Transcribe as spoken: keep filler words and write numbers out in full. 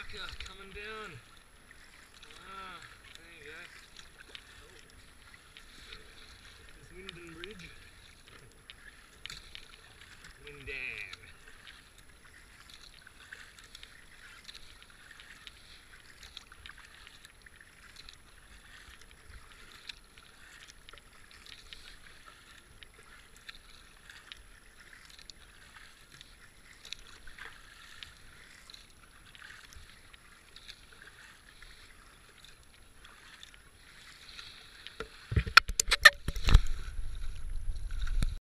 marker coming down. Ah, there you go. Oh. This Windan Bridge. Windan.